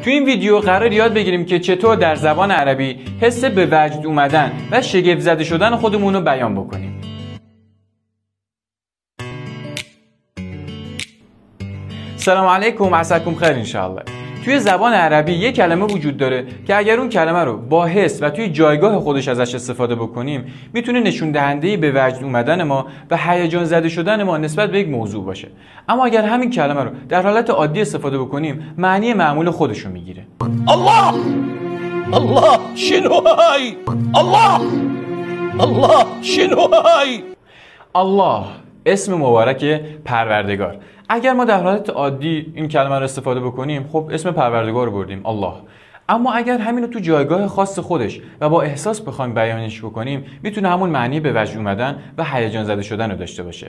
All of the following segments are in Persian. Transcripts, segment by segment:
تو این ویدیو قرار یاد بگیریم که چطور در زبان عربی حس به وجد اومدن و شگفت زده شدن خودمون رو بیان بکنیم. سلام علیکم، عساکم خیر انشاءالله. توی زبان عربی یک کلمه وجود داره که اگر اون کلمه رو با حس و توی جایگاه خودش ازش استفاده بکنیم میتونه نشون دهنده به وجد اومدن ما و هیجان زده شدن ما نسبت به یک موضوع باشه. اما اگر همین کلمه رو در حالت عادی استفاده بکنیم معنی معمول خودش رو میگیره. الله شنو هاي؟ الله شنو هاي؟ الله اسم مبارک پروردگار. اگر ما در حالت عادی این کلمه رو استفاده بکنیم خب اسم پروردگار رو بردیم الله. اما اگر همین رو تو جایگاه خاص خودش و با احساس بخوایم بیانش بکنیم میتونه همون معنی به وجد اومدن و هیجان زده شدن رو داشته باشه.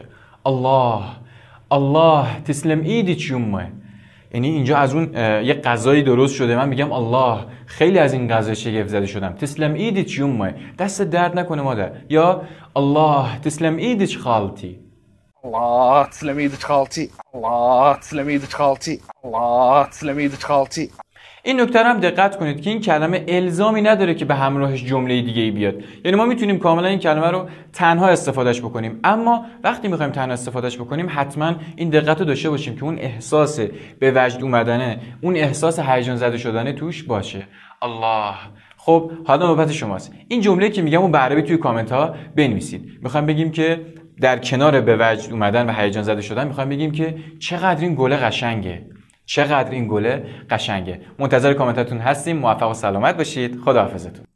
الله تسلم ایدیت یومه. یعنی اینجا از اون یه غذایی درست شده، من میگم الله، خیلی از این غذا شگفت زده شدم. تسلم ایدیت یومه، دست درد نکنه مادر. یا الله تسلم ایدیت خالتی. الله تسلم ايدك خالتي، الله تسلم ايدك خالتي، الله تسلم ايدك خالتي. این نکته هم دقت کنید که این کلمه الزامی نداره که به همراهش جمله دیگه‌ای بیاد. یعنی ما میتونیم کاملا این کلمه رو تنها استفادهش بکنیم، اما وقتی میخوایم تنها استفادهش بکنیم حتما این دقت رو داشته باشیم که اون احساس به وجد اومدنه، اون احساس هیجان زده شدن توش باشه. الله. خب حالا نوبت شماست. این جمله که میگم اون به عربی توی کامنت ها بنویسید. میخوایم بگیم که در کنار به وجد اومدن و هیجان زده شدن میخوایم بگیم که چقدر این گله قشنگه. چقدر این گله قشنگه. منتظر کامنتاتون هستیم. موفق و سلامت باشید. خداحافظتون.